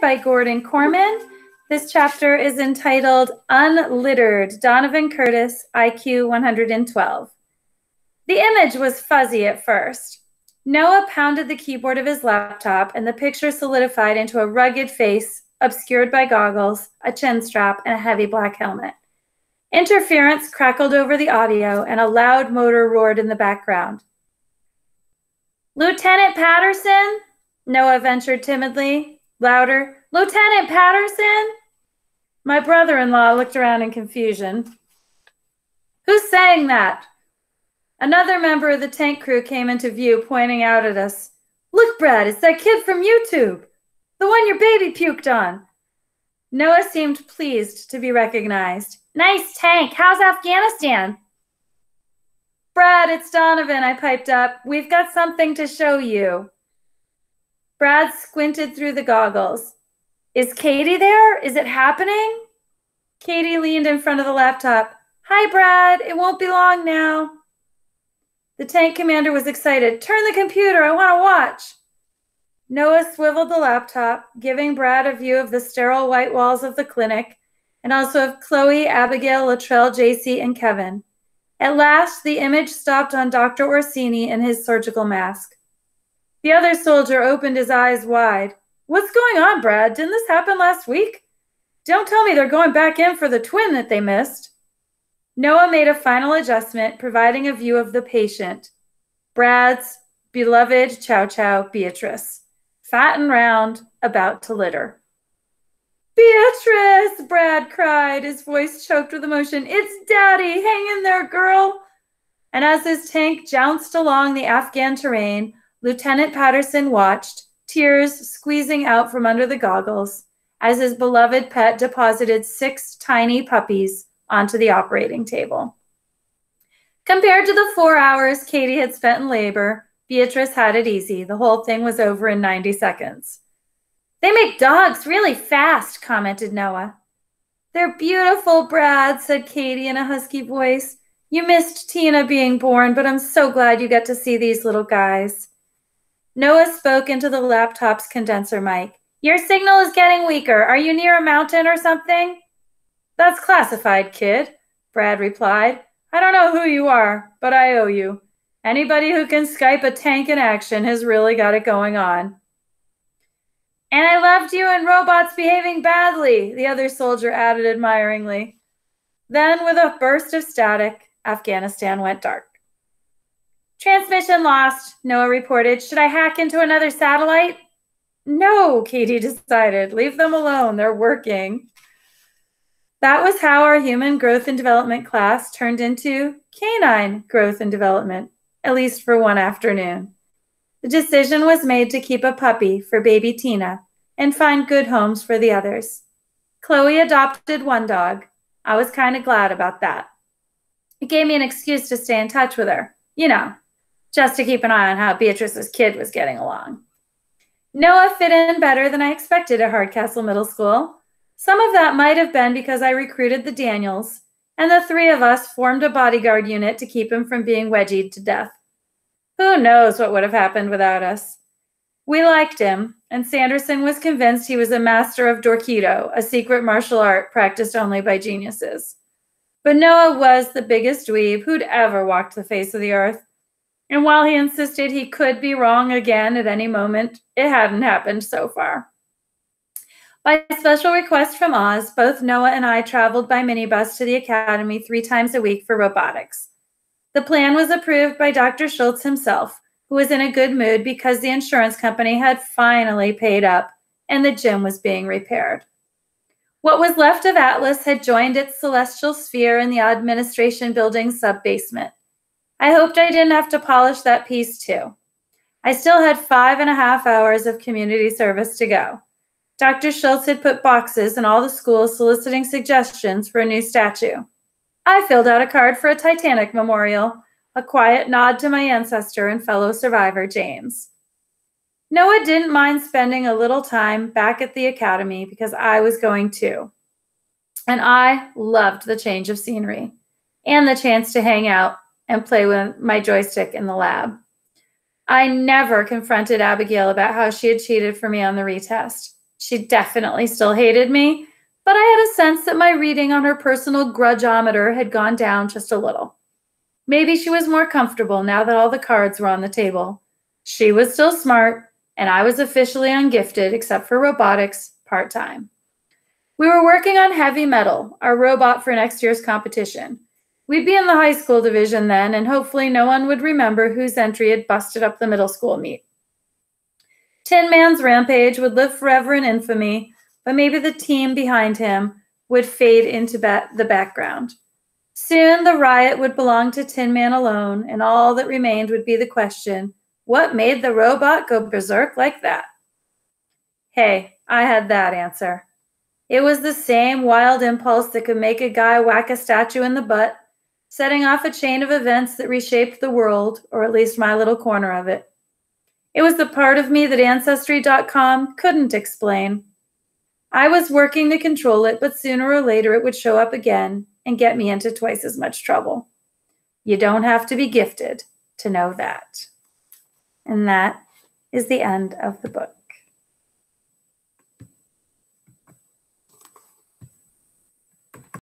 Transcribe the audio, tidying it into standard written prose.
by Gordon Korman. This chapter is entitled Unlittered, Donovan Curtis, IQ 112. The image was fuzzy at first. Noah pounded the keyboard of his laptop, and the picture solidified into a rugged face obscured by goggles, a chin strap, and a heavy black helmet. Interference crackled over the audio, and a loud motor roared in the background. "Lieutenant Patterson?" Noah ventured timidly. Louder, "Lieutenant Patterson?" My brother-in-law looked around in confusion. "Who's saying that?" Another member of the tank crew came into view, pointing out at us. "Look, Brad, it's that kid from YouTube. The one your baby puked on." Noah seemed pleased to be recognized. "Nice tank. How's Afghanistan?" "Brad, it's Donovan," I piped up. "We've got something to show you." Brad squinted through the goggles. "Is Katie there? Is it happening?" Katie leaned in front of the laptop. "Hi, Brad. It won't be long now." The tank commander was excited. "Turn the computer. I want to watch." Noah swiveled the laptop, giving Brad a view of the sterile white walls of the clinic, and also of Chloe, Abigail, Latrell, JC, and Kevin. At last, the image stopped on Dr. Orsini in his surgical mask. The other soldier opened his eyes wide. "What's going on, Brad? Didn't this happen last week? Don't tell me they're going back in for the twin that they missed." Noah made a final adjustment, providing a view of the patient, Brad's beloved Chow Chow Beatrice, fat and round, about to litter. "Beatrice!" Brad cried, his voice choked with emotion. "It's Daddy! Hang in there, girl!" And as his tank jounced along the Afghan terrain, Lieutenant Patterson watched, tears squeezing out from under the goggles, as his beloved pet deposited 6 tiny puppies onto the operating table. Compared to the 4 hours Katie had spent in labor, Beatrice had it easy. The whole thing was over in 90 seconds. "They make dogs really fast," commented Noah. "They're beautiful, Brad," said Katie in a husky voice. "You missed Tina being born, but I'm so glad you get to see these little guys." Noah spoke into the laptop's condenser mic. "Your signal is getting weaker. Are you near a mountain or something?" "That's classified, kid," Brad replied. "I don't know who you are, but I owe you. Anybody who can Skype a tank in action has really got it going on." "And I loved you and robots behaving badly," the other soldier added admiringly. Then, with a burst of static, Afghanistan went dark. "Transmission lost," Noah reported. "Should I hack into another satellite?" "No," Katie decided. "Leave them alone. They're working." That was how our human growth and development class turned into canine growth and development, at least for one afternoon. The decision was made to keep a puppy for baby Tina and find good homes for the others. Chloe adopted one dog. I was kind of glad about that. It gave me an excuse to stay in touch with her, just to keep an eye on how Beatrice's kid was getting along. Noah fit in better than I expected at Hardcastle Middle School. Some of that might have been because I recruited the Daniels, and the 3 of us formed a bodyguard unit to keep him from being wedgied to death. Who knows what would have happened without us? We liked him, and Sanderson was convinced he was a master of Dorkido, a secret martial art practiced only by geniuses. But Noah was the biggest dweeb who'd ever walked the face of the earth, and while he insisted he could be wrong again at any moment, it hadn't happened so far. By special request from Oz, both Noah and I traveled by minibus to the academy 3 times a week for robotics. The plan was approved by Dr. Schultz himself, who was in a good mood because the insurance company had finally paid up and the gym was being repaired. What was left of Atlas had joined its celestial sphere in the administration building's sub-basement. I hoped I didn't have to polish that piece too. I still had 5.5 hours of community service to go. Dr. Schultz had put boxes in all the schools soliciting suggestions for a new statue. I filled out a card for a Titanic memorial, a quiet nod to my ancestor and fellow survivor, James. Noah didn't mind spending a little time back at the academy because I was going too. And I loved the change of scenery and the chance to hang out and play with my joystick in the lab. I never confronted Abigail about how she had cheated for me on the retest. She definitely still hated me, but I had a sense that my reading on her personal grudgeometer had gone down just a little. Maybe she was more comfortable now that all the cards were on the table. She was still smart, and I was officially ungifted, except for robotics, part-time. We were working on Heavy Metal, our robot for next year's competition. We'd be in the high school division then, and hopefully no one would remember whose entry had busted up the middle school meet. Tin Man's rampage would live forever in infamy, but maybe the team behind him would fade into the background. Soon the riot would belong to Tin Man alone, and all that remained would be the question, what made the robot go berserk like that? Hey, I had that answer. It was the same wild impulse that could make a guy whack a statue in the butt, setting off a chain of events that reshaped the world, or at least my little corner of it. It was the part of me that Ancestry.com couldn't explain. I was working to control it, but sooner or later it would show up again and get me into twice as much trouble. You don't have to be gifted to know that. And that is the end of the book.